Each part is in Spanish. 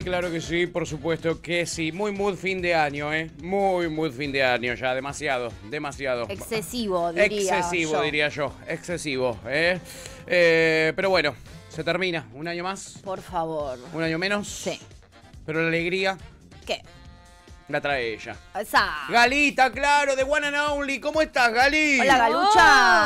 Claro que sí, por supuesto que sí. Muy mood fin de año, ¿eh? Muy mood fin de año ya. Demasiado. Excesivo, diría Excesivo, yo. diría yo. Excesivo, ¿eh? Pero bueno, se termina. ¿Un año más? Por favor. ¿Un año menos? Sí. Pero la alegría ¿Qué? la trae ella. Esa. Galita, claro, de One and Only. ¿Cómo estás, Gali? Hola, Galucha.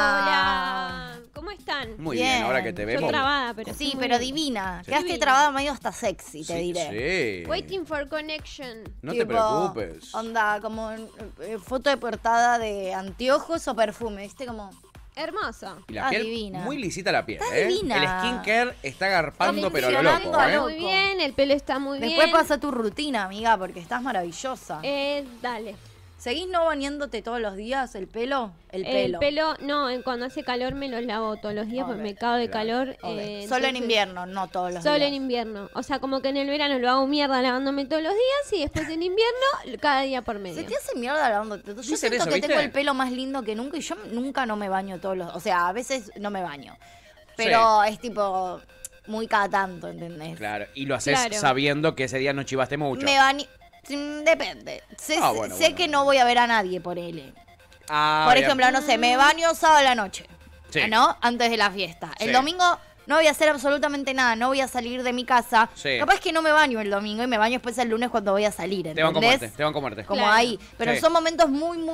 Hola. ¿Cómo están? Muy bien, Bien. ahora que te Yo vemos. trabada, pero Sí, muy pero bien. divina. Sí. Quedaste trabada medio hasta sexy, te diré. Sí. Waiting for connection. No te Tipo, preocupes. Onda, como foto de portada de anteojos o perfume, ¿viste? Como... Hermoso. Y la Está piel, divina. muy lisita la piel, Está ¿eh? divina. El skincare está garpando, pero lo funcionando loco, a ¿eh? lo- Muy bien, el pelo está muy Después bien. pasa tu rutina, amiga, porque estás maravillosa. Dale. ¿Seguís no bañándote todos los días el pelo? El El pelo. pelo, no, cuando hace calor me lo lavo todos los días porque Ok, me cago de claro. calor. Ok. Solo en entonces- invierno, no todos los Solo días. en invierno. O sea, como que en el verano lo hago mierda lavándome todos los días y después en invierno cada día por medio. Se te hace mierda lavándote. Yo Dicen siento eso, que ¿viste? tengo el pelo más lindo que nunca y yo nunca no me baño todos los... O sea, a veces no me baño. Pero es tipo muy cada tanto, ¿entendés? Claro, y lo haces Claro. sabiendo que ese día no chivaste mucho. Me baño... Depende. Sé, Bueno, sé bueno. que no voy a ver a nadie por él. Ah, Por bien. ejemplo, no sé, me baño sábado a la noche. Sí. ¿No? Antes de la fiesta. Sí. El domingo no voy a hacer absolutamente nada, no voy a salir de mi casa. Sí. Capaz que no me baño el domingo y me baño después el lunes cuando voy a salir, Te van con ¿entendés? muerte, te van con muerte. Como Claro. ahí. Pero Sí. son momentos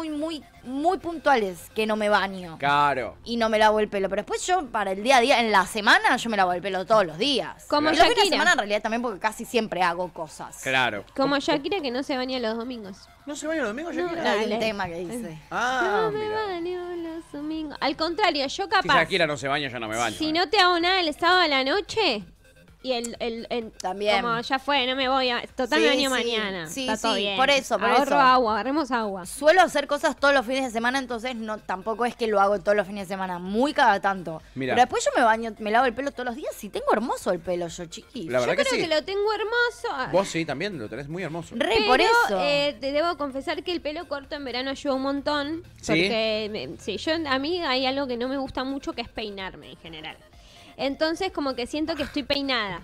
muy puntuales que no me baño. Claro. Y no me lavo el pelo. Pero después yo, para el día a día, en la semana, yo me lavo el pelo todos los días. Como y los fines de Shakira. semana en realidad también porque casi siempre hago cosas. Claro. Como Shakira que no se baña los domingos. ¿No se baña los domingos, Shakira? Hay Dale. un tema que dice. Ah, No me mira. baño los domingos. Al contrario, yo Si capaz. Shakira no se baña, yo no me baño. Si no te hago nada el sábado a la noche y También. como ya fue, no me voy a total me Sí, baño sí. mañana. Sí, Está todo sí, bien. por eso. Ahorro agua, agarremos agua. Suelo hacer cosas todos los fines de semana, entonces no tampoco es que lo hago todos los fines de semana, muy cada tanto. Mira. Pero después yo me baño, me lavo el pelo todos los días y tengo hermoso el pelo yo, chiqui. La verdad Yo creo que sí. que lo tengo hermoso. Vos sí, también lo tenés muy hermoso. Re, Pero, por eso. te debo confesar que el pelo corto en verano ayuda un montón. ¿Sí? Porque a mí hay algo que no me gusta mucho que es peinarme en general. Entonces como que siento que estoy peinada.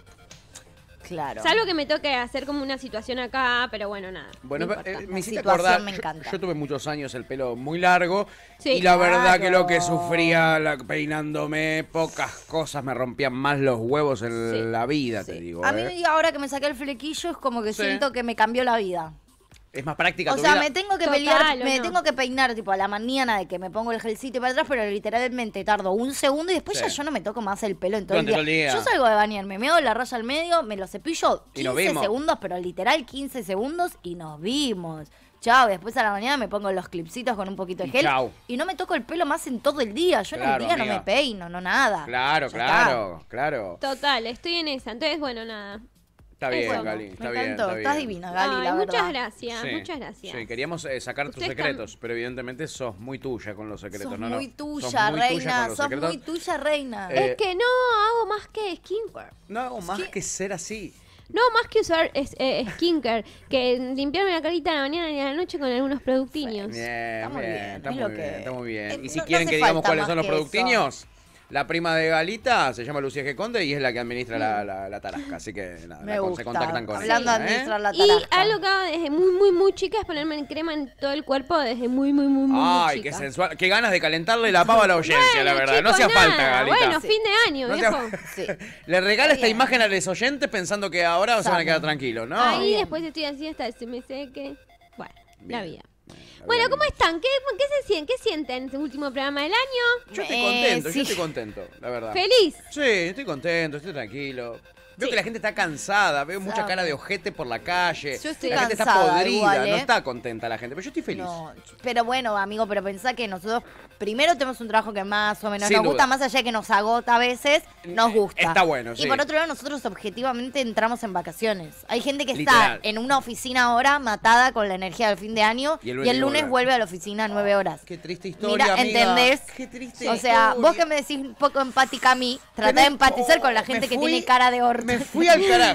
Claro. Salvo que me toque hacer como una situación acá, pero bueno, nada. Bueno, No importa, me la hiciste situación acordar, me yo- encanta. yo tuve muchos años el pelo muy largo Sí. y la verdad que lo que Claro. sufría peinándome, pocas cosas me rompían más los huevos en Sí. la vida, Sí. te digo. A ¿eh? mí ahora que me saqué el flequillo es como que Sí. siento que me cambió la vida. Es más práctica O tu sea, vida. me tengo que Total, pelear, ¿o me no? tengo que peinar tipo a la mañana de que me pongo el gelcito para atrás, pero literalmente tardo un segundo y después Sí. ya yo no me toco más el pelo en todo el Durante día. todo el día. Yo salgo de bañarme, me hago la raya al medio, me lo cepillo Y nos 15 vimos. segundos, pero literal 15 segundos y nos vimos. Chao, después a la mañana me pongo los clipsitos con un poquito de Y gel chau. y no me toco el pelo más en todo el día. Yo en Claro, el día no amiga. me peino, no nada. Claro, Ya claro, claro. Total, estoy en esa. Entonces, bueno, nada. Está bien, Eso. Gali, Me está bien. encantó, está estás bien. divina, Gali, Ay, la muchas verdad. gracias, Sí, muchas gracias. Sí, queríamos sacar tus Ustedes secretos, pero evidentemente sos muy tuya con los secretos, Sos ¿no? muy Sos tuya, muy reina, con los sos secretos. muy tuya, reina. Eh, Es que no hago más que skincare. No hago más ¿Qué? que ser así. No, más que usar skincare, que limpiarme la carita a la mañana y a la noche con algunos productiños. Bien, Está muy bien, está es muy lo bien, que- está muy bien. Y no- si no quieren hace que digamos falta cuáles más son los que eso. productiños, la prima de Galita se llama Lucía G. Conde y es la que administra la tarasca, así que nada, Me se gusta. contactan con Hablando ella. de administrar la Y tarasca. algo que hago desde muy chica es ponerme en crema en todo el cuerpo desde muy Ay, qué chica. sensual. Qué ganas de calentarle la pava a la audiencia, la Bueno, verdad. No chicos, hacía falta, nada. Galita. Bueno, Sí. fin de año, No te- viejo. Sí. Le regala esta Bien. imagen a los oyentes pensando que ahora se van a quedar Saben. tranquilos, ¿no? Ahí bien. después estoy así hasta que se me seque. Bueno, la Bien. vida. La Bueno, vida ¿cómo linda. están? ¿Qué sienten en este último programa del año? Yo estoy contento, sí. yo estoy contento, la verdad. ¿Feliz? Sí, estoy contento, estoy tranquilo. Veo Sí. que la gente está cansada, veo mucha Sabe. cara de ojete por la calle. Yo estoy la gente está cansada podrida, igual, no ¿eh? está contenta la gente, pero yo estoy feliz. No, pero bueno, amigo, pero pensá que nosotros primero tenemos un trabajo que más o menos Sin nos gusta, duda. más allá de que nos agota a veces, nos gusta. Está bueno, sí. Y por otro lado, nosotros objetivamente entramos en vacaciones. Hay gente que Literal. está en una oficina ahora matada con la energía del fin de año Y y el el lunes lunes vuelve. vuelve a la oficina 9 horas. Qué triste historia, Mira, amiga. ¿entendés? Qué triste O sea, historia. vos que me decís un poco empática a mí, tratá de empatizar con la gente que Me fui- tiene cara de orto. Me fui al carajo.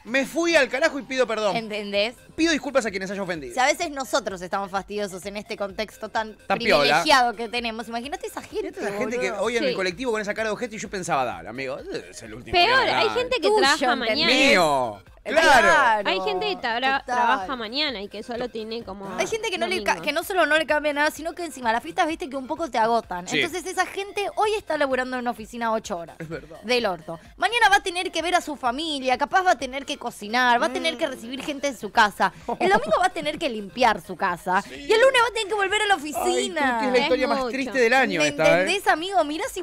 Me fui al carajo y pido perdón. ¿Entendés? Pido disculpas a quienes haya ofendido. Si a veces nosotros estamos fastidiosos en este contexto tan Tan privilegiado que tenemos, imagínate esa gente. Esa gente que boludo. hoy en Sí. el colectivo con esa cara de ojete y yo pensaba, dale, amigo, es el último. Peor, día, hay dale. gente que Tuyo, trabaja ¿entendés? mañana. Mío. Claro. Hay gente que total. trabaja mañana y que solo tiene como. Hay gente que domingo. que no solo no le cambia nada, sino que encima las fiestas, viste, que un poco te agotan. Sí. Entonces esa gente hoy está laburando en una oficina 8 horas. Es verdad. Del orto. Mañana va a tener que ver a su familia, capaz va a tener que cocinar, va a tener que recibir gente en su casa. El domingo va a tener que limpiar su casa. Y el lunes va a tener que volver a la Ay, oficina. Tuti, es la Es historia más mucho. triste del año ¿Me esta, ¿eh? entendés, amigo?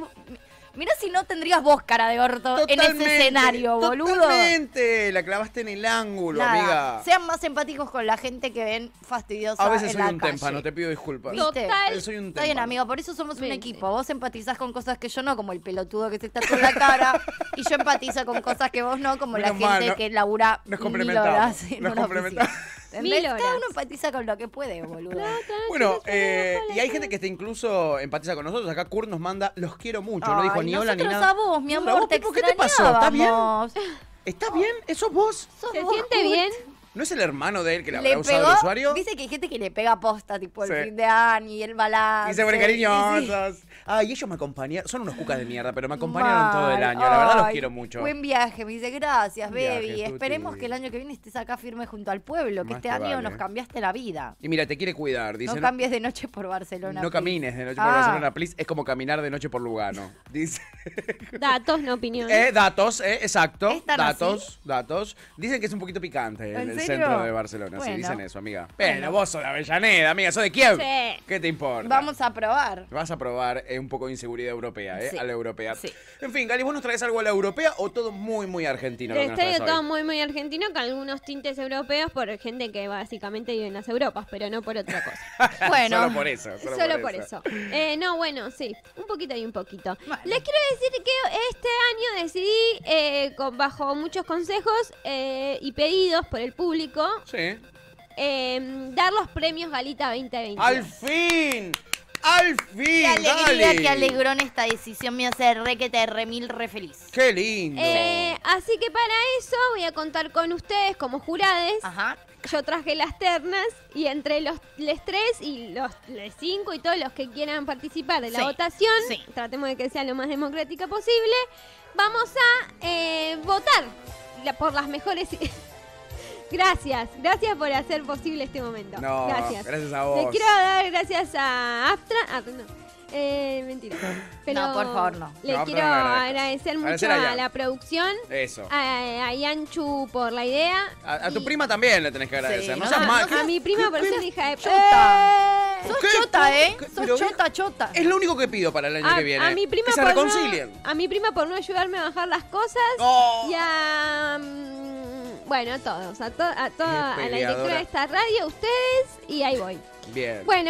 Mirá si no tendrías vos cara de orto en ese escenario, boludo. Totalmente. La clavaste en el ángulo, Nada, amiga. sean más empáticos con la gente que ven fastidiosa A veces en soy la un calle. témpano, te pido disculpas. ¿Viste? Total. Soy un Está bien, témpano. amigo, por eso somos un Viste. equipo. Vos empatizás con cosas que yo no, como el pelotudo que se tatúa en la cara, y yo empatizo con cosas que vos no, como la Menos gente mal, ¿no? que labura Nos 1000 complementamos, horas en nos una complementamos. oficina. ¿Entendés? 1000 Cada horas. uno empatiza con lo que puede, boludo. Bueno, y hay gente que está incluso empatiza con nosotros. Acá Kurt nos manda, los quiero mucho. No Ay, dijo ni hola ni nosotros nada. a vos, mi No, amor, ¿vos te qué te pasó? ¿Estás bien? extrañábamos. ¿Estás bien? ¿Eso vos? Sos ¿Se vos, siente Kurt. bien? ¿No es el hermano de él que le habrá Le usado pegó, el usuario? viste que hay gente que le pega posta, tipo el Sí. fin de año y el balance. Y se pone Sí. cariñosos. Ay, ellos me acompañaron. Son unos cucas de mierda, pero me acompañaron todo el año. La verdad los Ay, quiero mucho. Buen viaje, me dice, gracias, Buen baby. viaje, Tuti. Esperemos que el año que viene estés acá firme junto al pueblo, que Más este te año vale. nos cambiaste la vida. Y mira, te quiere cuidar. Dice, No cambies de noche por Barcelona. no please. camines de noche por Ah. Barcelona, please. Es como caminar de noche por Lugano. Dice. Datos, no opiniones. Datos, exacto. ¿Es tan Datos. Dicen que es un poquito picante ¿En el serio? centro de Barcelona. Sí, Bueno. dicen eso, amiga. Pero vos sos de Avellaneda, amiga. ¿Sos de Kiev? Sí. ¿Qué te importa? Vamos a probar. Vas a probar un poco de inseguridad europea, Sí. A la europea. Sí. En fin, Gali, ¿vos nos traes algo a la europea o todo muy, muy argentino? Lo que nos Estoy traes todo hoy? muy, muy argentino, con algunos tintes europeos por gente que básicamente vive en las Europas, pero no por otra cosa. Bueno. Solo por eso. Solo por eso. No, bueno, sí, un poquito y un poquito. Bueno. Les quiero decir que este año decidí, bajo muchos consejos y pedidos por el público, Sí. dar los premios Galita 2020. ¡Al fin! ¡Al fin! Qué alegría, Gali! qué alegrón esta decisión me hace re mil re feliz. ¡Qué lindo! Así que para eso voy a contar con ustedes como jurades. Ajá. Yo traje las ternas y entre los 3 y los 5 y todos los que quieran participar de la Sí, votación, sí. tratemos de que sea lo más democrática posible, vamos a votar por las mejores... Gracias por hacer posible este momento. No, gracias gracias a vos. Le quiero dar gracias a Aftra. Mentira. Pero No, por favor, no. Le No, quiero pero no agradezco. agradecer mucho Agradecer a a Yan. la producción, Eso. a Yanchu por la idea. A tu y prima también le tenés que agradecer. Sí, no no, seas no, mal. a mi prima por ser hija de Chota. Sos ¿Qué? chota, ¿eh? ¿Qué? Sos Pero chota. Es lo único que pido para el año que viene. A mi prima que se por reconcilien. a mi prima por no ayudarme a bajar las cosas Oh. y a bueno, a todos, a toda a la peleadora. directora de esta radio, a ustedes y ahí voy. Bien. Bueno,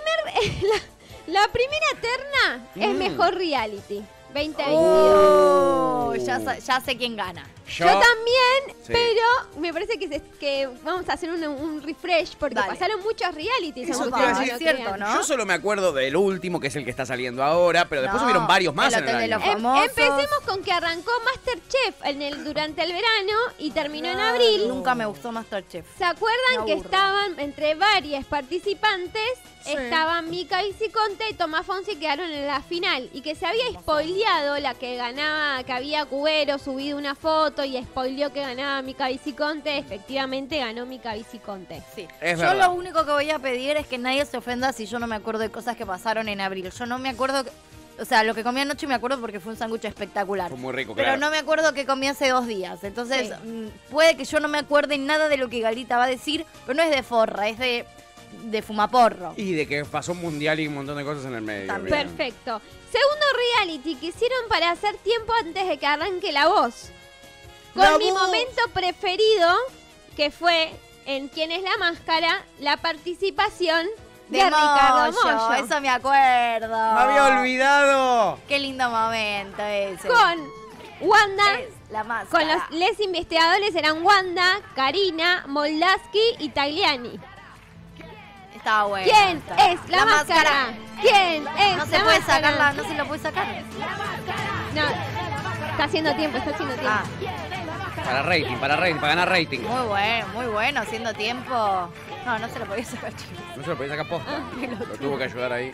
la primera terna es mejor reality 2022. Oh, ya sé quién gana. Yo también, Sí. pero me parece que vamos a hacer un refresh porque Dale. pasaron muchos realities. Eso aunque te iba a ustedes decir. no Cierto, crean. ¿no? Yo solo me acuerdo del último, que es el que está saliendo ahora, pero después No, hubieron varios más el en el Hotel de año. los famosos. Empecemos con que arrancó Masterchef durante el verano y terminó en abril. Nunca me gustó Masterchef. ¿Se acuerdan Me que aburre. estaban entre varias participantes? Sí. Estaban Mica Viciconte y Tomás Fonsi, quedaron en la final. Y que se había spoileado la que ganaba, que había Cubero subido una foto y spoileó que ganaba Mica Viciconte. Efectivamente ganó Mica Viciconte. Sí. Es Yo verdad. lo único que voy a pedir es que nadie se ofenda si yo no me acuerdo de cosas que pasaron en abril. Yo no me acuerdo, o sea, lo que comí anoche me acuerdo porque fue un sándwich espectacular. Fue muy rico, Pero claro. no me acuerdo que comí hace 2 días. Entonces, Sí. puede que yo no me acuerde nada de lo que Galita va a decir, pero no es de forra, es de fumaporro. Y de que pasó un mundial y un montón de cosas en el medio. También. bien. Perfecto. Segundo reality que hicieron para hacer tiempo antes de que arranque La Voz. Con La mi Voz. momento preferido, que fue en ¿Quién es la máscara? La participación de Ricardo Mollo. Eso me acuerdo. ¡Me había olvidado! Qué lindo momento ese. Con Wanda, Es la máscara. con los les investigadores eran Wanda, Karina, Moldaski y Tagliani. Estaba bueno. ¿Quién estaba. es la máscara? ¿Quién es No se la puede máscara? sacarla, no se lo puede sacar. No, está haciendo tiempo, está haciendo tiempo. Ah. Para ganar rating. Muy bueno, haciendo tiempo. No se lo podía sacar, chicos. No se lo podía sacar posta. Lo tuvo que ayudar ahí.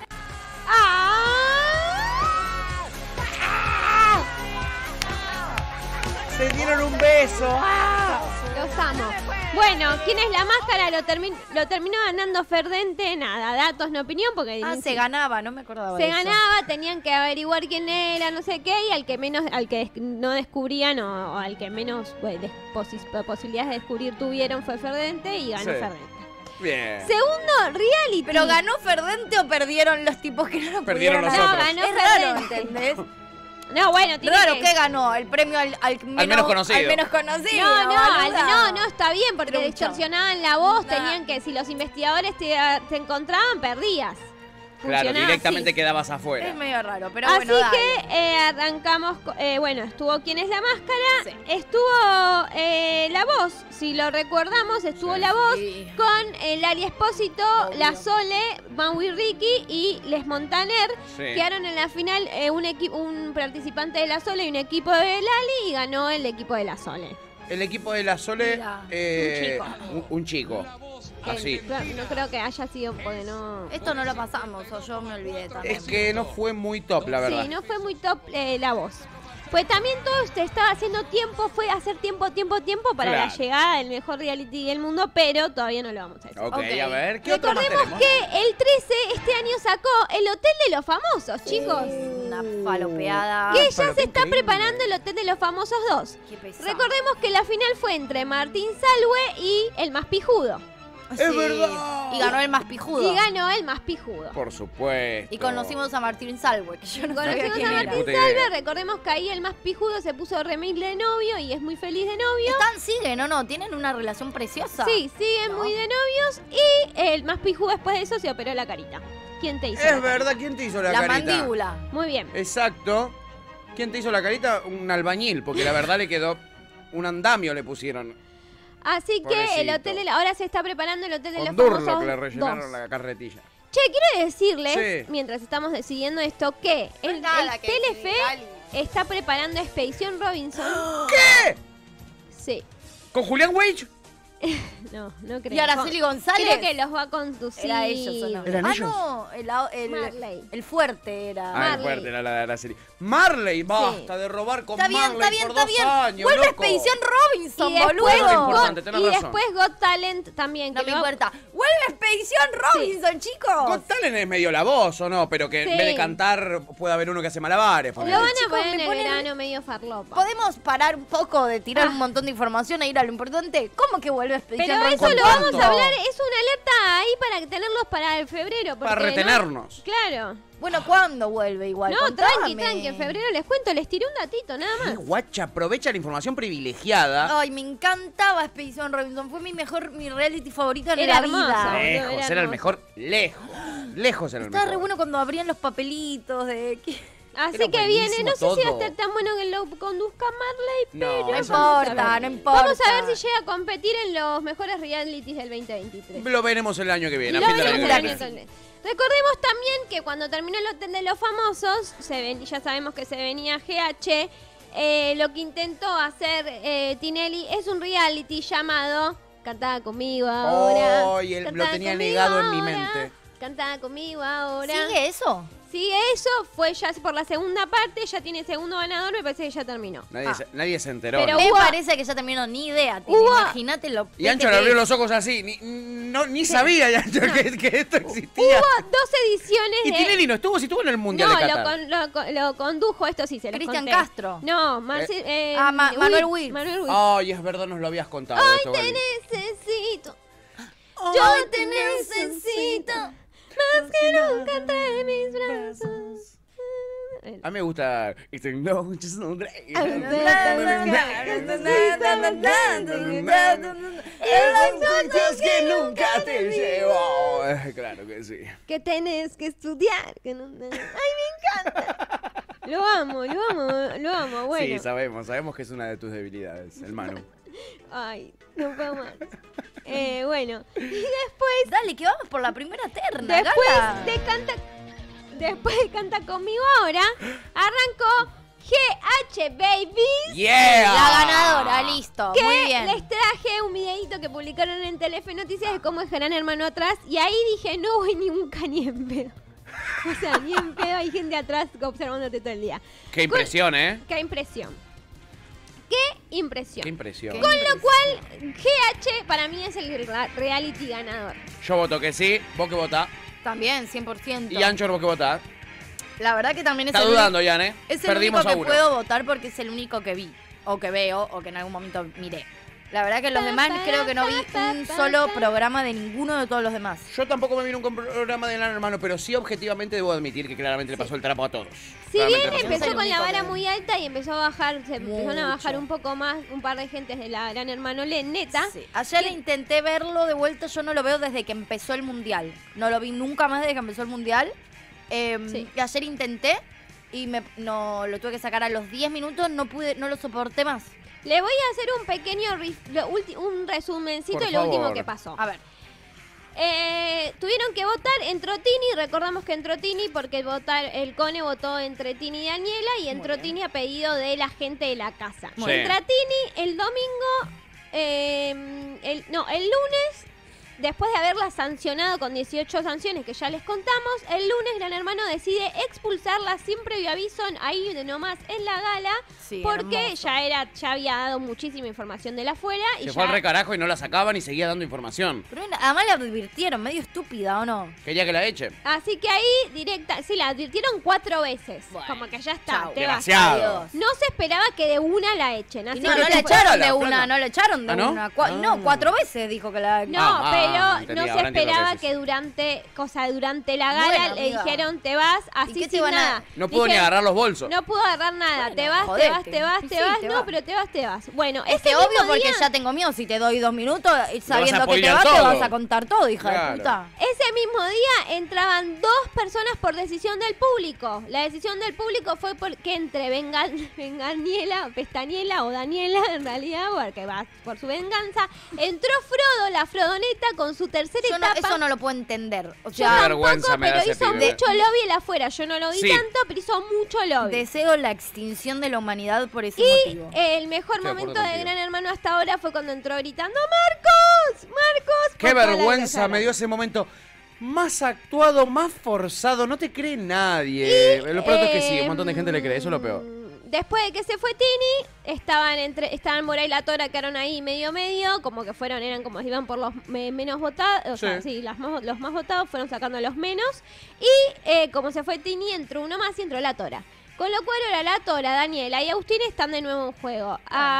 Se dieron un beso. Los amo. Bueno, ¿quién es la máscara? Lo terminó ganando Ferdente. Nada, datos, no opinión, porque se ganaba, no me acordaba se de eso. ganaba, tenían que averiguar quién era, no sé qué, y al que no descubrían o al que menos posibilidades de descubrir tuvieron fue Ferdente y ganó Ferdente. Bien. Segundo, reality. ¿Pero ganó Ferdente o perdieron los tipos que no lo Perdieron pudieron los hacer? otros. No, ganó Es raro, Ferdente. ¿entendés? No, bueno, tiene Raro, que... ¿qué ganó? ¿El premio al menos conocido. Al menos conocido. No, está bien, porque Trucho. distorsionaban la voz, tenían que, si los investigadores te encontraban, perdías. Claro, Funcionaba directamente así. quedabas afuera. Es medio raro, pero Así bueno, dale. que arrancamos, estuvo ¿Quién es la máscara? Sí. Estuvo la voz, si lo recordamos, estuvo la voz Sí. con Lali Espósito, Obvio. La Sole, Maui Ricky y Les Montaner. Sí. Quedaron en la final un participante de La Sole y un equipo de Lali y ganó el equipo de La Sole. El equipo de la Sole. Mira, Un chico. Así. No creo que haya sido porque no... Esto no lo pasamos, o yo me olvidé también. Es que no fue muy top, la verdad. Sí, no fue muy top la voz. Pues también todo esto estaba haciendo tiempo, fue hacer tiempo para la Claro. llegada del mejor reality del mundo, pero todavía no lo vamos a decir. Ok, Ok. a ver, ¿qué otro más Recordemos tenemos? que el 13 este año sacó el Hotel de los Famosos, chicos. Una falopeada. Que ya pero se qué está increíble. preparando el Hotel de los Famosos 2. Qué pesado. Recordemos que la final fue entre Martín Salwe y el más pijudo. Sí. ¡Es verdad! Y ganó el más pijudo. Y ganó el más pijudo. Por supuesto. Y conocimos a Martín Salwe, que yo no sabía Conocimos quién a era. Martín Puta idea. Salve, recordemos que ahí el más pijudo se puso remil de novio y es muy feliz de novio. Siguen o no, tienen una relación preciosa. Sí, siguen ¿No? muy de novios y el más pijudo después de eso se operó la carita. ¿Quién te hizo? la Es carita? verdad, ¿quién te hizo la, La carita? mandíbula. Muy bien. Exacto. ¿Quién te hizo la carita? Un albañil, porque la verdad le quedó un andamio le pusieron. Así que el Pobrecito. hotel ahora se está preparando el Hotel de Con los Durlock Famosos le rellenaron 2. la carretilla. Che, quiero decirles, Sí. mientras estamos decidiendo esto, que el nada que Telefe decir, Gali. está preparando Expedición Robinson. ¿Qué? Sí. ¿Con Julián Wage? No creo. ¿Y Araceli González? Creo que los va a conducir. Era ellos o no. ¿Eran ellos? No, Marley. el fuerte era. Ah, el Marley. fuerte era la de Araceli. Marley, basta de robar con Está bien, Marley está bien, por está 2 bien. años, Vuelve loco. Expedición Robinson, Y después, Eso es boludo. importante, tenés y razón. después Got Talent también. No que me lo va- importa. Vuelve Expedición Robinson, chicos. Got Talent es medio la voz, ¿o no? Pero que en Sí. vez de cantar puede haber uno que hace malabares. Lo ponele. van a Chicos, poner me en el ponen- verano medio farlopa. Podemos parar un poco de tirar Ah. un montón de información e ir a lo importante. ¿Cómo que vuelve Expedición Pero Robinson? eso lo ¿Cuánto? vamos a hablar, es una alerta ahí para tenerlos para el febrero. Para porque retenernos. no- claro. Bueno, ¿cuándo vuelve igual? No, Contame. tranqui, en febrero les cuento, les tiré un datito, nada Ay, más. guacha, aprovecha la información privilegiada. Ay, me encantaba Expedición Robinson. Fue mi reality favorito en Era la hermosa, vida. boludo. Lejos, era era el hermoso. mejor. Lejos. Lejos era el Estaba mejor. re bueno cuando abrían los papelitos de... Así Era que viene, no sé buenísimo si va a todo. estar tan bueno que lo conduzca Marley, No, pero... eso No no importa, no importa. Vamos a ver si llega a competir en los mejores realities del 2023. Lo veremos el año que viene. Lo a fin del veremos año el que año viene. que viene. Recordemos también que cuando terminó el Hotel de los Famosos, ya sabemos que se venía GH, lo que intentó hacer Tinelli es un reality llamado Cantá conmigo ahora. Ay, él lo Cantá tenía conmigo negado en mi ahora, mente. Cantá conmigo ahora. ¿Sigue eso? Sigue eso, fue ya por la segunda parte, ya tiene segundo ganador, me parece que ya terminó. Nadie se enteró. Pero ¿no? Me hubo- parece que ya terminó, ni idea. Hubo- Imagínate lo... Y Ancho le abrió los ojos así. Ni sabía ya, Ancho, que esto existía. Hubo 2 ediciones Y de... Tinelli no estuvo, si estuvo en el Mundial No, de Qatar. lo condujo, esto sí, se los Cristian conté. Castro. No, Manuel Witt. Manuel Witt. Ay, es verdad, nos lo habías contado. Hoy esto, te Gali. necesito, Yo yo te necesito, más que nunca entre mis brazos. A mí me gusta. It's a no, just no break. Es que nunca te llevo. Claro que sí. Que tenés que estudiar. Que no... Ay, me encanta. Lo amo, bueno. Sí, sabemos que es una de tus debilidades, el Manu. Ay, no puedo más. Bueno, y después, Dale, que vamos por la primera terna, después Gala. de Canta conmigo ahora, arrancó GH Babies. ¡Yeah! La ganadora, listo. Que Muy bien. les traje un videito que publicaron en Telefe Noticias de cómo es Gran Hermano atrás. Y ahí dije, no voy nunca ni en pedo. O sea, ni en pedo hay gente atrás observándote todo el día. ¡Qué impresión, eh! ¡Qué impresión! ¡Qué impresión! ¡Qué impresión! Con lo cual, GH para mí es el reality ganador. Yo voto que sí, vos que votás. También, 100%. Y Anchor, vos que votás. La verdad que también es Está el dudando, Jan, ¿eh? Es el Perdimos único a que uno. puedo votar porque es el único que vi, o que veo, o que en algún momento miré. La verdad que los demás creo que no vi un solo programa de ninguno de todos los demás. Yo tampoco me vi nunca un programa de Gran Hermano, pero sí objetivamente debo admitir que claramente le pasó el trapo a todos. Si Claramente bien le pasó. empezó el con la único vara que- muy alta y empezó a bajar, se empezaron a bajar Mucho. un poco más un par de gentes de la Gran Hermano neta. Sí. Ayer ¿Qué? intenté verlo de vuelta, yo no lo veo desde que empezó el Mundial. No lo vi nunca más desde que empezó el Mundial. Sí. Y ayer intenté y no lo tuve que sacar a los 10 minutos, no lo soporté más. Le voy a hacer un pequeño un resumencito Por de lo último favor. que pasó. A ver. Tuvieron que votar, entró Tini, recordamos que entró Tini porque el Cone votó entre Tini y Daniela y entró bien. Tini a pedido de la gente de la casa. Sí. Entra Tini el domingo, el lunes, después de haberla sancionado con 18 sanciones que ya les contamos, el lunes Gran Hermano decide expulsarla sin previo aviso, ahí de nomás en la gala, Sí, porque hermoso. ya había dado muchísima información de la afuera y Se ya fue al recarajo y no la sacaban y seguía dando información. Pero además la advirtieron, medio estúpida, ¿o no? Quería que la eche. Así que ahí sí, la advirtieron 4 veces. Bueno, como que ya está, chau. te vas. Demasiado. Adiós. No se esperaba que de una la echen. Así Y que no que la fue- echaron de la una, flaca. no la echaron de ¿Ah, no? una. Ah. No, 4 veces dijo que la... No, entendí, pero no se ahora entiendo esperaba qué que durante la gala Bueno, le amiga. dijeron te vas ¿Y así qué te sin van a- nada. No pudo ni Dijeron, agarrar los bolsos. No pudo agarrar nada. Bueno, te vas, jodete. te vas. Sí, te No, vas. pero te vas. Bueno, Es ese que obvio mismo porque día, ya tengo miedo. Si te doy 2 minutos, sabiendo que te spoilear vas, te todo. vas a contar todo, hija Claro. de puta. ese mismo día entraban 2 personas por decisión del público. La decisión del público fue porque entre Pestañela o Daniela, en realidad, porque va por su venganza, entró Frodo, la Frodoneta, con su tercera Yo no, etapa. eso no lo puedo entender. O Yo sea, Qué vergüenza tampoco, me da pero ese hizo pibe. mucho lobby el afuera. Yo no lo vi Sí. tanto, pero hizo mucho lobby. deseo la extinción de la humanidad por ese Y motivo. el mejor Estoy de momento acuerdo de contigo. Gran Hermano hasta ahora fue cuando entró gritando ¡Marcos! ¡Marcos! Qué por toda la vergüenza casa. me dio ese momento. Más actuado, más forzado, no te cree nadie. Lo peor es que sí, un montón de gente le cree, eso es lo peor. Después de que se fue Tini, estaban Mora y la Tora, quedaron ahí medio, como que eran como iban por los menos votados, o sea, Sí. sí, los más votados fueron sacando los menos. Y como se fue Tini, entró uno más y entró la Tora. Con lo cual ahora la Tora, Daniela y Agustín están de nuevo en juego.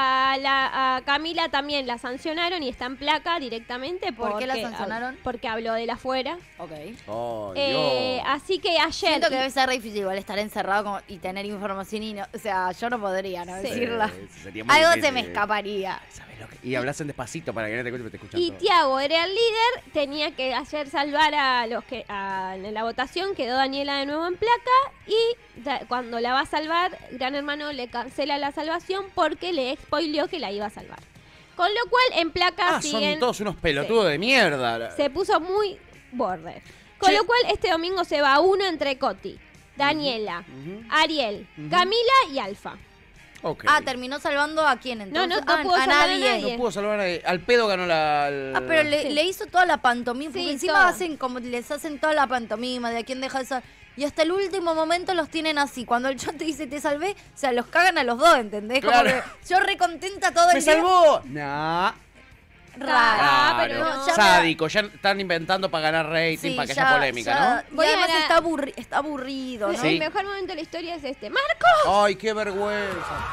A Camila también la sancionaron y está en placa directamente. ¿Por qué la porque- sancionaron? Porque habló de la afuera. Ok. Oh, Dios. Así que ayer... Siento que debe ser re difícil igual estar encerrado y tener información y no... O sea, yo no podría, ¿no? Sí. Decirla. Sería muy Algo se difícil. me escaparía. ¿Sabes lo que? Y hablasen despacito para que no te escuchen, te escuchan Y todos. Tiago era el líder, tenía que ayer salvar a los que en la votación, quedó Daniela de nuevo en placa y cuando la va a salvar, Gran Hermano le cancela la salvación porque le spoileó que la iba a salvar. Con lo cual en placa Ah, siguen, son todos unos pelotudos de mierda. se puso muy border. Con Che. lo cual este domingo se va uno entre Coti, Daniela, Ujú. Ariel, Ujú. Camila y Alfa. Ok. Ah, terminó salvando a quién entonces. No pudo salvar a nadie. No pudo salvar al pedo ganó la... Ah, pero Sí. le hizo toda la pantomima. Porque Sí, encima todo. hacen como les hacen toda la pantomima de a quién deja esa. Y hasta el último momento los tienen así. Cuando el chat te dice te salvé, o sea, los cagan a los dos, ¿entendés? Claro. Como que yo recontenta todo el ¡Me día. salvó! Nah. Raro. Ah, pero Claro. no, ya Sádico, ya están inventando para ganar rating, Sí, para que ya- haya polémica, ya- ¿no? Voy Y además a la- está aburrido, ¿no? Sí. El mejor momento de la historia es este. ¡Marcos! Ay, qué vergüenza.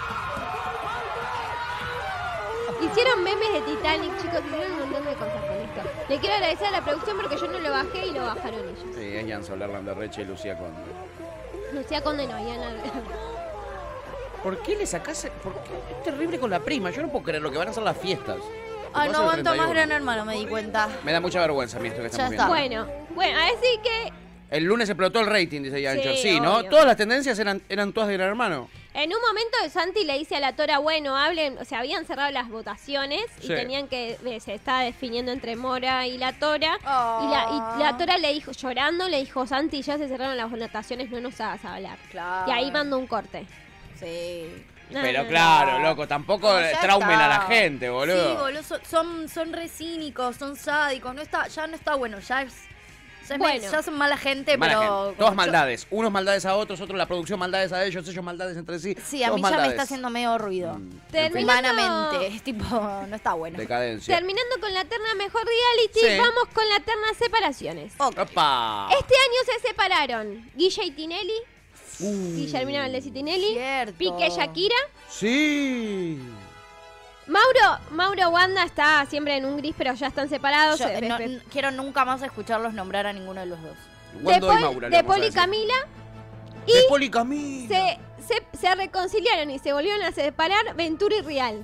Hicieron memes de Titanic, chicos, hicieron un montón de cosas con esto. Le quiero agradecer a la producción porque yo no lo bajé y lo bajaron ellos. Sí, es Jan Soler, Landerreche y Lucía Conde. Lucía Conde no, Yana. ¿Por qué le sacás? ¿Por qué? Es terrible con la prima. Yo no puedo creer lo que van a hacer las fiestas. Ay, Después no del aguanto más 31. Gran Hermano, me di cuenta. Me da mucha vergüenza a mí esto que estamos está. viendo. Bueno, así que El lunes explotó el rating, dice Yancho. Sí, Sí, ¿no? obvio. Todas las tendencias eran todas de Gran Hermano. en un momento Santi le dice a la Tora, bueno, hablen, o sea, habían cerrado las votaciones y Sí. tenían que, se estaba definiendo entre Mora y la Tora. Oh. Y la Tora le dijo, llorando, le dijo, Santi, ya se cerraron las votaciones, no nos hagas hablar. Claro. Y ahí mandó un corte. Sí. No, Pero no, claro, loco, tampoco No, ya traumen está. a la gente, boludo. Sí, boludo, son re cínicos, son sádicos, ya no está bueno, Bueno. ya son mala gente, Mala pero... gente. como Todas yo- maldades. Unos maldades a otros, otros la producción maldades a ellos maldades entre sí. Sí, a todos mí ya me maldades. está haciendo medio ruido. En fin. Terminando- Humanamente, es tipo, no está bueno. Decadencia. Terminando con la terna mejor reality, Sí. vamos con la terna separaciones. Ok. ¡Opa! Este año se separaron Guille y Tinelli, Guillermina Valdés y Tinelli, Cierto. Piqué Shakira. Sí. Mauro Wanda está siempre en un gris, pero ya están separados. Yo, Se- quiero nunca más escucharlos nombrar a ninguno de los dos. Wando y Maura, le de vamos a Poli decir. Camila De Poli Camila. se reconciliaron y se volvieron a separar Ventura y Real.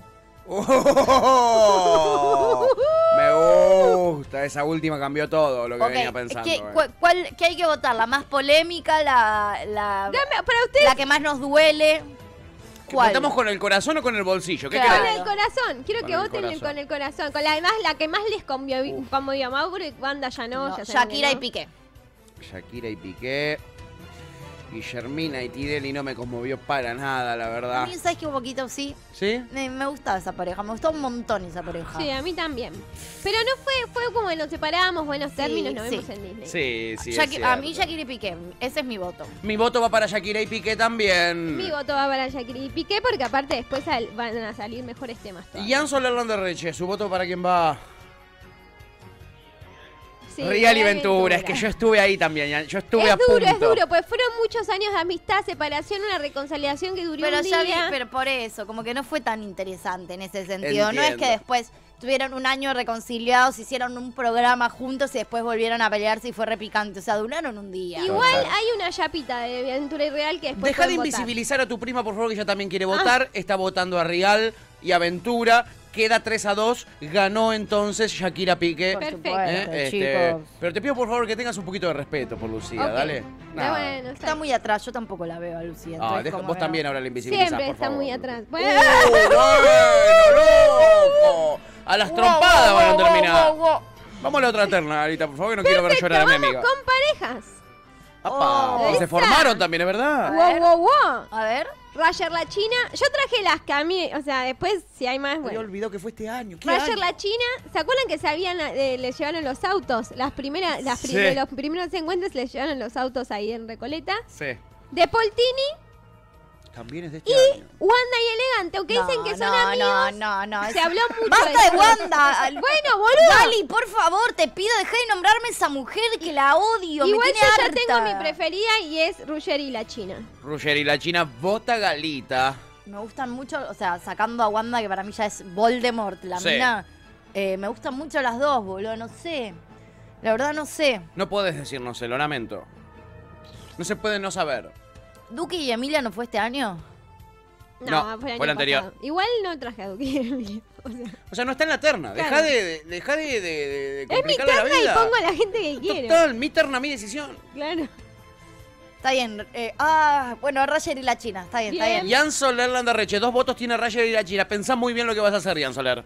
Oh, me gusta. Esa última cambió todo lo que Ok, venía pensando. ¿qué hay que votar? ¿La más polémica? ¿La Para ustedes, que más nos duele? ¿Cuál? ¿Estamos con el corazón o con el bolsillo? ¿Qué Claro. con querés? el corazón. Quiero Con que el voten corazón. con el corazón. Con la que más les conmovió. Mauro y Wanda ya no. No, ya saben que Shakira no. y Piqué. Shakira y Piqué. Guillermina y Tinelli no me conmovió para nada, la A verdad. mí, ¿sabes qué? Un poquito sí. ¿Sí? Me gustaba esa pareja, me gustó un montón esa pareja. Sí, a mí también. Pero no fue como nos separamos, buenos Sí, términos, nos sí. vemos en Disney. Sí, sí. es A mí cierto. Shakira y Piqué, ese es mi voto. Mi voto va para Shakira y Piqué también. Mi voto va para Shakira y Piqué porque aparte después van a salir mejores temas. Y todavía. Ian Soler Landerreche, ¿su voto para quién va? Sí, Real y Real Ventura, es que yo estuve ahí también, Ian. Yo estuve a Es duro, punto. es duro, pues fueron muchos años de amistad, separación, una reconciliación que duró Pero un ya vi, día. pero por eso, como que no fue tan interesante en ese sentido. No es Entiendo. que después tuvieron un año reconciliados, hicieron un programa juntos y después volvieron a pelearse y fue repicante. O sea, duraron un día. Igual Total. hay una chapita de Ventura y Real que después Deja de pueden votar. invisibilizar a tu prima, por favor, que ella también quiere votar. Está votando a Real y Aventura. Queda 3-2. Ganó entonces Shakira Piqué. Por Perfecto. supuesto, chicos. Pero te pido por favor que tengas un poquito de respeto por Lucía, Ok. dale. Pero Nada. bueno, Está muy atrás, yo tampoco la veo a Lucía. Ah, entonces como vos que también no. ahora la invisibilizás, Siempre por está favor. muy atrás. Bueno, loco. A las Wow, trompadas wow, van a wow, terminar. wow, wow. Vamos a la otra terna, ahorita, por favor, que no quiero ver Perfecto, llorar a mi vamos amiga. con parejas. Apá, Oh. y se Esa. formaron también, es verdad. Wow, wow, wow. A ver. Roger la China. Yo traje las que a mí, o sea, después si hay más, Me bueno. olvidó que fue este año. ¿Qué Roger año? la China, ¿se acuerdan que se habían les llevaron los autos? Los primeros encuentros les llevaron los autos ahí en Recoleta. Sí. De Poltini También es de este y año. Wanda y Elegante, aunque dicen que son amigos. No. Se habló mucho ¡Basta de de eso. Wanda! Bueno, boludo. Gali, por favor, te pido, deja de nombrarme esa mujer que la odio. Igual me yo tiene ya harta. tengo mi preferida y es Ruggeri y la China. Ruggeri y la China vota Galita. Me gustan mucho, o sea, sacando a Wanda, que para mí ya es Voldemort, la Sí. mina. Me gustan mucho las dos, boludo, no sé. La verdad no sé. No puedes decir no sé, lo lamento. No se puede no saber. ¿Duque y Emilia no fue este año? No, fue fue el anterior. pasado. Igual no traje a Duque y Emilio. O sea, O sea, no está en la terna. Claro. Deja de es mi complicarle la terna y vida. pongo a la gente que quiero. Total, mi terna, mi decisión. Claro. Está bien. Bueno, Roger y la China, está bien, está Bien. bien. Jan Soler Landerreche, 2 votos tiene Roger y la China. Pensá muy bien lo que vas a hacer, Jan Soler.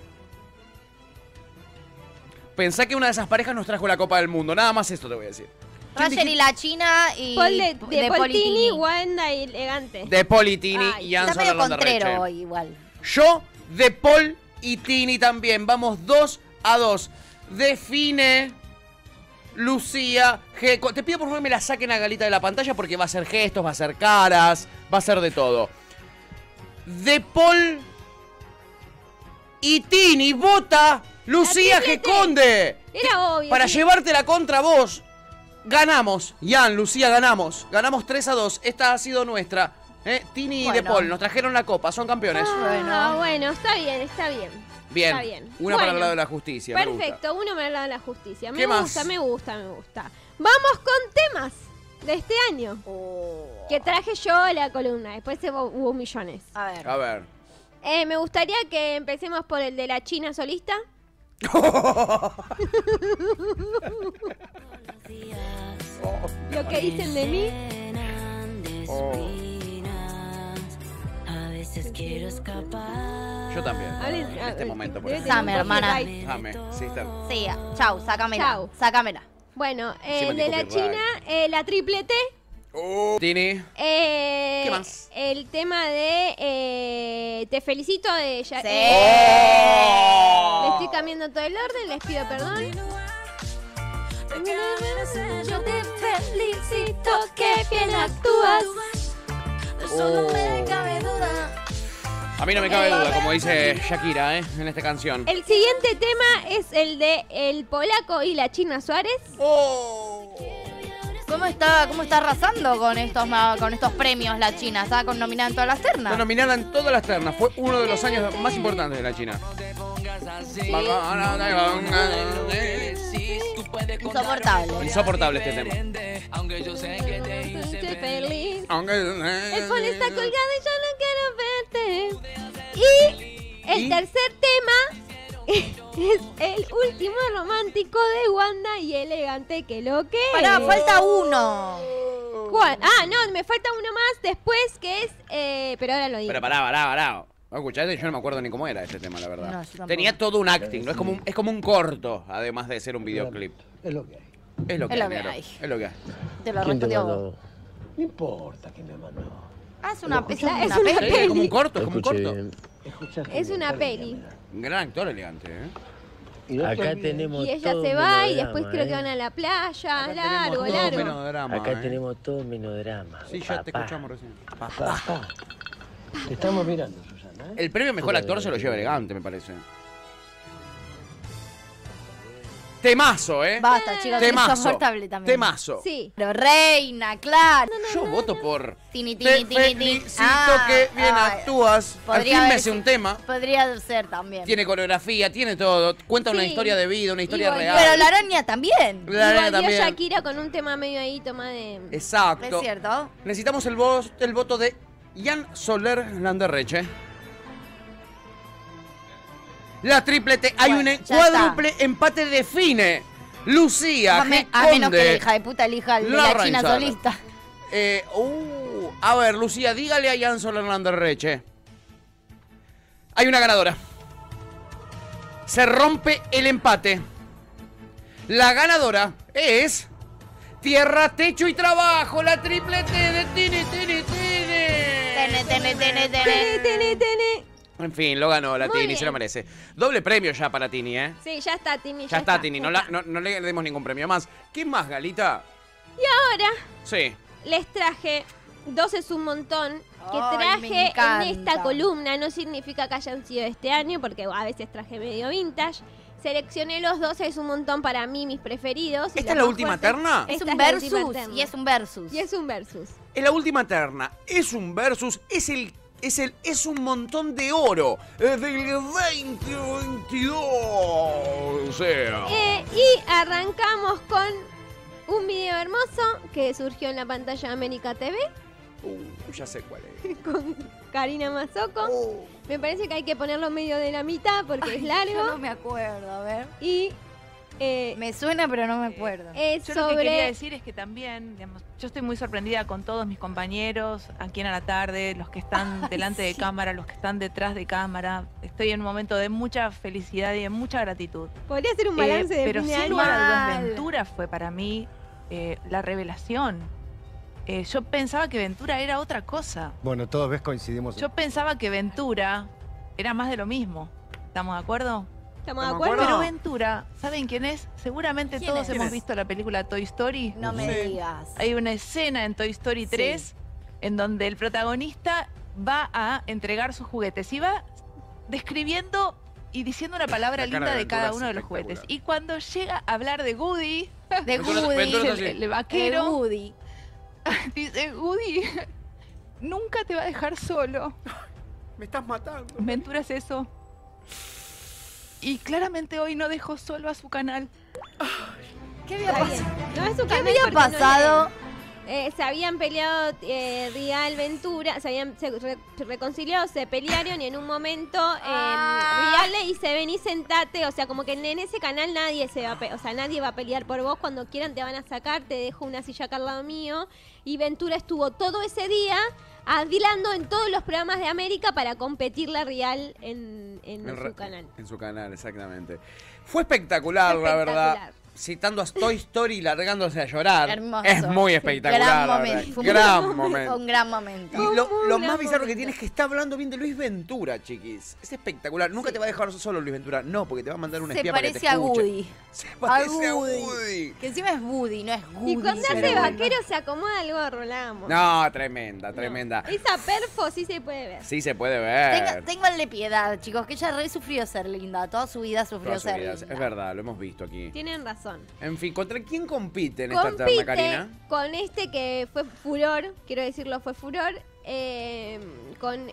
Pensá que una de esas parejas nos trajo la Copa del Mundo. Nada más esto te voy a decir. ¿Quién Roger y la China y De Poltini, Politini. Wanda y Elegante. De Politini Ay, y Jan Está Soler medio Landerreche. contrero hoy igual. Yo, de Paul y Tini también. Vamos 2-2. Define Lucía G. Te pido por favor que me la saquen a Galita de la pantalla porque va a ser gestos, va a ser caras, va a ser de todo. De Paul y Tini vota Lucía G. triplete. Conde. Era obvio. Para sí. llevártela contra vos. Ganamos. Jan, Lucía, ganamos. Ganamos 3-2. Esta ha sido nuestra. Tini y De Bueno. Paul nos trajeron la copa. Son campeones. Bueno, está bien, está bien. Bien. Está bien. Una para el Bueno, lado de la justicia. me gusta. Perfecto, uno para el lado de la justicia. ¿Qué Me más? gusta, me gusta, me gusta. Vamos con temas de este año. Que traje yo a la columna. Después hubo millones. A ver. A ver. Me gustaría que empecemos por el de la China solista. Lo que dicen de mí. A veces quiero escapar. Yo también. Hablen- En este momento, por debe ejemplo. tener un Dame, hermana. copyright. Dame, sister. Sí, chau, sácamela. Chau. Sácamela. Bueno, Encima el de la anti-copyright. China, la triple T. Tini. ¿Qué más? El tema de Te felicito de Sí. Le estoy cambiando todo el orden, les pido perdón. Yo te felicito, que bien actúas. Solo me cabe duda. A mí no me cabe duda, como dice Shakira, en esta canción. El siguiente tema es el de el polaco y la China Suárez. ¿Cómo está arrasando con estos premios la China? ¿Está nominada en todas las ternas? Está nominada en todas las ternas. Fue uno de los años más importantes de la China. Insoportable. Insoportable este tema. Estoy feliz. Aunque... El phone está colgado y yo no quiero verte. Y el tercer tema es el último romántico de Wanda y Elegante que lo que Pará, es. falta uno. ¿Cuál? Ah, no, me falta uno más después que es... pero ahora lo digo. Pero pará. Escuchate, yo no me acuerdo ni cómo era este tema, la verdad. No, yo tampoco. Tenía todo un acting, ¿no? Es como un corto, además de ser un videoclip. Es lo que hay. Es lo que Es lo hay, que negro. hay. Es lo que hay. Te lo ¿Quién te respondió mandó? vos. No importa quién me mandó. Ah, es una Es peli. Sí, es como un corto, es como un Escuche corto. bien. Escuchá, Es una Javier, peli. termina. Un gran actor elegante, Y no te Acá olvides. tenemos Y ella todo se va y melodrama, después creo que van a la playa. Largo. Melodrama, Acá tenemos todo melodrama. Sí, ya te papá. escuchamos recién. Papá. Te estamos mirando, Susana. El premio mejor actor se lo lleva elegante, me parece. Temazo, Basta, chicos, es Temazo. insoportable también. Temazo. Sí. Pero reina, claro. Yo voto por... Tini, Te tini, tini, tini. felicito Ah, que bien ay, actúas. Al podría fin me haber hace sido- un tema. Podría ser también. Tiene coreografía, tiene todo. Cuenta una Sí. historia de vida, una historia volvió- real. Pero la araña también. La Y nena volvió también. Shakira con un tema medio ahí, toma de... Exacto. Es cierto. Necesitamos el voto de Jan Soler Landerreche. La triplete. Hay Bueno, un ya cuádruple empate define. Lucía, A menos G. que la Conde, hija de puta elija el de La la China Reinhardt. solista. A ver, Lucía, dígale a Jan Soler Landerreche. Hay una ganadora. Se rompe el empate. La ganadora es... Tierra, techo y trabajo. La triplete de Tini. Tene. En fin, lo ganó la Muy Tini, bien. se lo merece. Doble premio ya para Tini, ¿eh? Sí, ya está, Tini. Ya está, Tini, no le demos ningún premio más. ¿Qué más, Galita? Ahora Sí. les traje 2 es un montón que Ay, me traje en encanta. esta columna. No significa que hayan sido este año, porque a veces traje medio vintage. Seleccioné los 2 es un montón para mí, mis preferidos. y ¿Esta es los la más última fuertes. terna? Es Esta un es la última versus. terna. Y es un versus. Y es un versus. Es la última terna. Es un versus. Es un montón de oro. Es del 2022. O sea. Y arrancamos con un video hermoso que surgió en la pantalla de América TV Ya sé cuál es. con Karina Mazzocco. Me parece que hay que ponerlo medio de la mitad porque es Yo largo. no me acuerdo, a ver. Y Me suena, pero no me acuerdo. es Yo lo que quería sobre... decir es que también, digamos, yo estoy muy sorprendida con todos mis compañeros aquí en A la Tarde, los que están delante de cámara, los que están detrás de cámara. Estoy en un momento de mucha felicidad y de mucha gratitud. Podría ser un balance de pero fin de sin año. lugar a dudas, Mal. Ventura fue para mí la revelación. Yo pensaba que Ventura era otra cosa. Bueno, todos ves coincidimos. Yo pensaba que Ventura era más de lo mismo. ¿Estamos de acuerdo? ¿Estamos de ¿Estamos de acuerdo? acuerdo? Pero Ventura, ¿saben quién es? Seguramente ¿Quién todos es? ¿Quién hemos es? visto la película Toy Story. No me digas. Hay una escena en Toy Story 3 en donde el protagonista va a entregar sus juguetes y va describiendo y diciendo una palabra La cara linda de de cada Ventura uno es de los juguetes. espectacular. Y cuando llega a hablar de Woody, De Ventura- Woody. Ventura está así. el De vaquero, Woody. dice, Woody, nunca te va a dejar solo. Me estás matando. Ventura es eso. Y claramente hoy no dejó solo a su canal. ¿Qué había Está pasado? bien. No es su ¿Qué canal había porque no pasado? se habían peleado Rial Ventura, se reconciliado, se pelearon y en un momento Rial le dice vení sentate, o sea como que en ese canal nadie se va a o sea, nadie va a pelear por vos, cuando quieran te van a sacar, te dejo una silla acá al lado mío. Y Ventura estuvo todo ese día hablando en todos los programas de América para competirle a Rial en su canal. En su canal, exactamente. Fue espectacular, Fue la verdad. espectacular. citando a Toy Story y largándose a llorar. Hermoso. Es muy Sí, espectacular. Gran la momento. verdad. Fue Gran momento. Un gran momento. Y lo un más gran bizarro que momento. tiene es que está hablando bien de Luis Ventura, chiquis. Es espectacular. Nunca te va a dejar solo Luis Ventura. No, porque te va a mandar un Se espía para que te parece a escuche. Woody. Se parece a Woody. Que encima es Woody, no es Woody. Y cuando pero hace bueno. vaquero se acomoda el gorro, la amo. No, tremenda, tremenda. Esa perfo sí se puede ver. Sí se puede ver. Ténganle piedad, chicos, que ella re sufrió ser linda. Toda su vida sufrió Toda su ser vida. linda. Es verdad, lo hemos visto aquí. Tienen razón. En fin, ¿contra quién compite en esta terna, Compite Karina? con este que fue furor, quiero decirlo, fue furor, con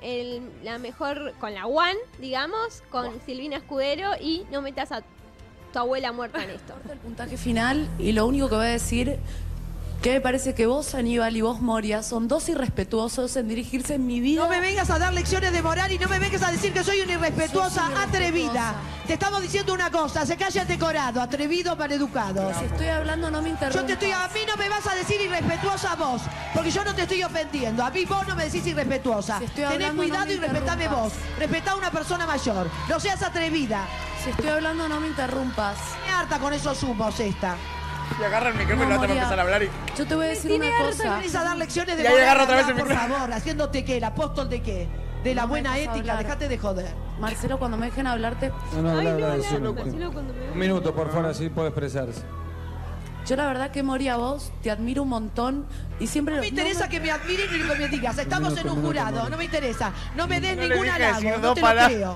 con la One, digamos, con Silvina Escudero y no metas a tu abuela muerta en esto. El puntaje final y lo único que voy a decir que me parece que vos, Aníbal, y vos, Moria, son dos irrespetuosos en dirigirse en mi vida. No me vengas a dar lecciones de moral y no me vengas a decir que soy una irrespetuosa, atrevida. Te estamos diciendo una cosa, se calla el decorado, atrevido para educado. Si estoy hablando, no me interrumpas. A mí no me vas a decir irrespetuosa vos, porque yo no te estoy ofendiendo. A mí vos no me decís irrespetuosa. Si estoy Tenés hablando, cuidado no me y respetame vos. interrumpas. Respetá a una persona mayor. No seas atrevida. Si estoy hablando, no me interrumpas. Me harta con esos humos esta. Y agarra el micrófono y No, la otra va a Moria. empezar a hablar y... Yo te voy a decir tiene una harta, cosa. Venís a dar lecciones de Y ahí moral, agarra otra vez andá, el por micrófono. favor, haciéndote qué, el apóstol de qué. De la No me buena dejas ética, hablar. dejate de joder. Marcelo, cuando me dejen hablarte, No, Ay, no, decilo. Marcelo, cuando me Un minuto, por favor, así puede expresarse. yo la verdad que, Moria, vos te admiro un montón y siempre... No me interesa que me admires ni que me digas. Estamos en un jurado, minuto. no me interesa. No me des No le ningún dije halago, decir no dos te lo palabras. creo.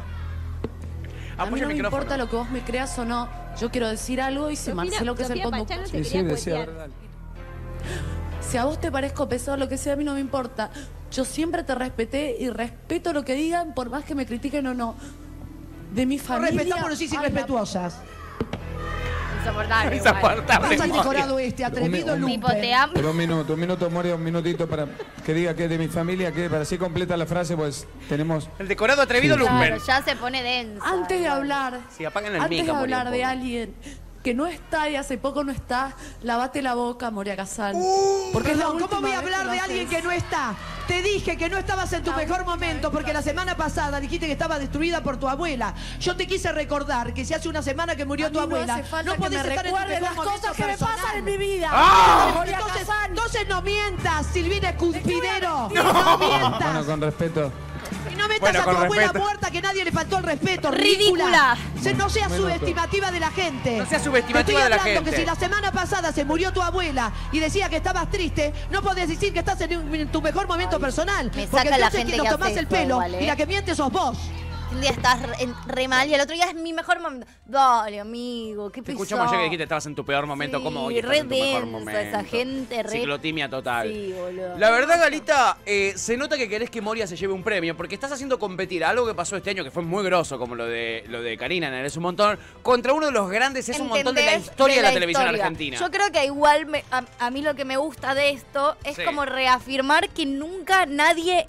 A mí Apoya no el me micrófono. importa lo que vos me creas o no. Yo quiero decir algo y si Marcelo, que es el Sofía conductor... Pachano te Sí, quería decía putear. verdad. Si a vos te parezco pesado, lo que sea, a mí no me importa. Yo siempre te respeté y respeto lo que digan, por más que me critiquen o no. De mi No familia... respetamos los a la- irrespetuosas. Insoportable. igual. Insoportable. Pasa el decorado este, atrevido Un- un- Tipo, te lumpen. amo. Pero un minuto, Moria, un minutito para que diga que es de mi familia, que para así completa la frase, pues tenemos... El decorado atrevido Sí. Lumpen. Claro, ya se pone densa. Antes de igual. hablar, Sí, apagan el antes mic, de Moria, hablar un de poco. alguien que no está y hace poco no está, lavate la boca, Moria Casal. Porque es la Perdón, ¿cómo última voy a vez que hablar lo de alguien haces. que no está? Te dije que no estabas en tu mejor momento porque la semana pasada dijiste que estaba destruida por tu abuela. Yo te quise recordar que si hace una semana que murió A mí tu no abuela, hace falta no que podés me estar en tu recuerden mejor las momento cosas que me personal. pasan en mi vida. ¡Ah! Moria Entonces, Casal. entonces no mientas, Silvina Escudero. No mientas. Bueno, con respeto. Y no metas Bueno, a tu con abuela respeto. muerta que nadie le faltó el respeto. Ridícula. No seas Minuto. subestimativa de la gente. No seas subestimativa Te estoy de la hablando gente. que si la semana pasada se murió tu abuela y decía que estabas triste, no podés decir que estás en tu mejor momento personal. me Porque saca la entonces gente nos que tomás hace el esto pelo igual, ¿eh? y la que miente sos vos. Un día estás re mal y el otro día es mi mejor momento. Dale, amigo, qué Te pesado. escuchamos ayer que dijiste que estabas en tu peor momento, Sí, como hoy estás re en tu mejor densa momento. esa gente, re- Ciclotimia total. Sí, boludo. La verdad, Galita, se nota que querés que Moria se lleve un premio, porque estás haciendo competir algo que pasó este año, que fue muy grosso, como lo de Karina en el Es un Montón, contra uno de los grandes Es un Montón de la ¿Entendés? historia de la, la televisión historia. argentina. Yo creo que igual a mí lo que me gusta de esto es Sí. como reafirmar que nunca nadie...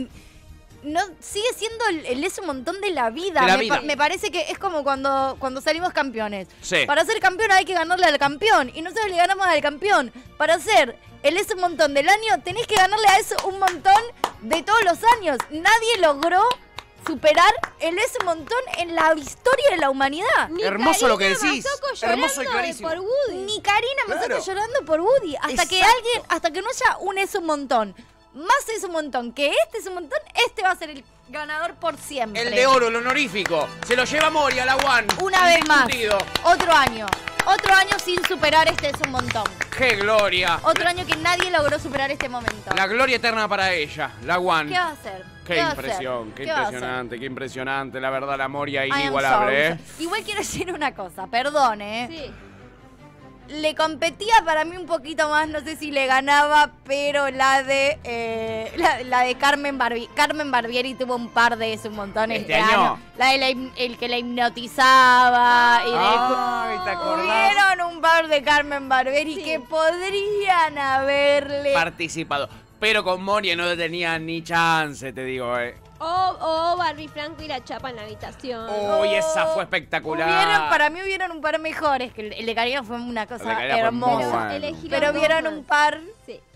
no sigue siendo el Es un Montón de la vida. De la Me vida. me parece que es como cuando salimos campeones. Sí. Para ser campeón hay que ganarle al campeón. Y nosotros le ganamos al campeón. Para ser el Es un Montón del año, tenés que ganarle a eso un montón de todos los años. Nadie logró superar el Es un Montón en la historia de la humanidad. Ni Hermoso lo que Karina decís. Mazzocco Hermoso y llorando clarísimo. por Woody. Ni Karina me Claro. está llorando por Woody. Hasta que Exacto. alguien, hasta que no haya un Es un Montón. Más Es un Montón que este Es un Montón, este va a ser el ganador por siempre. El de oro, el honorífico. Se lo lleva Moria, la One. Una vez más. Indiscutido. Otro año. Otro año sin superar este Es un Montón. ¡Qué gloria! Otro año que nadie logró superar este momento. La gloria eterna para ella, la One. ¿Qué va a hacer? Qué va a hacer? impresión, qué va a hacer? impresionante, qué impresionante. La verdad, la Moria I am inigualable, sorry. ¿eh? Igual quiero decir una cosa, perdón, Sí. Le competía para mí un poquito más, no sé si le ganaba, pero la de Carmen Barbieri. Carmen Barbieri tuvo un par de Es un Montón ¿Este año? La de el que la hipnotizaba. Y Ay, ¿te acordás? hubieron un par de Carmen Barbieri Sí. que podrían haberle... Participado. Pero con Moria no tenía ni chance, te digo, ¿eh? O Barbie Franco y la chapa en la habitación. Uy, esa fue espectacular. Para mí hubieron un par mejores, que el de Karina fue una El de cosa Karina fue muy hermosa. bueno. Elegirán Pero dos vieron más. un par Sí.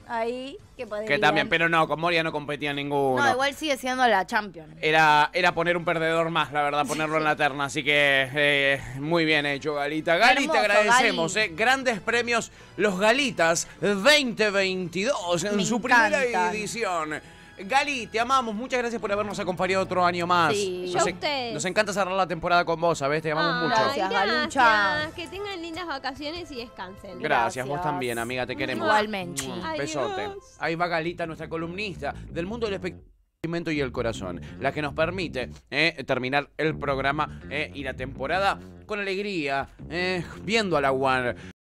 ahí que podrían. Que también, pero no, con Moria no competía ninguno. No, igual sigue siendo la champion. Era poner un perdedor más, la verdad, ponerlo en la terna. Así que muy bien hecho, Galita. Gali, te Hermoso, agradecemos. Gali. Grandes premios, los Galitas 2022 en Me su primera encantan. edición. Gali, te amamos. Muchas gracias por habernos acompañado otro año más. Sí. Yo a ustedes. Nos encanta cerrar la temporada con vos, ¿sabés? Te amamos mucho. Gracias, Galucha. Que tengan lindas vacaciones y descansen. Gracias, vos Gracias. también, amiga, te queremos. Igualmente. Un Adiós. besote. Ahí va Galita, nuestra columnista del mundo del espectáculo y el corazón, la que nos permite terminar el programa y la temporada con alegría, viendo a la One.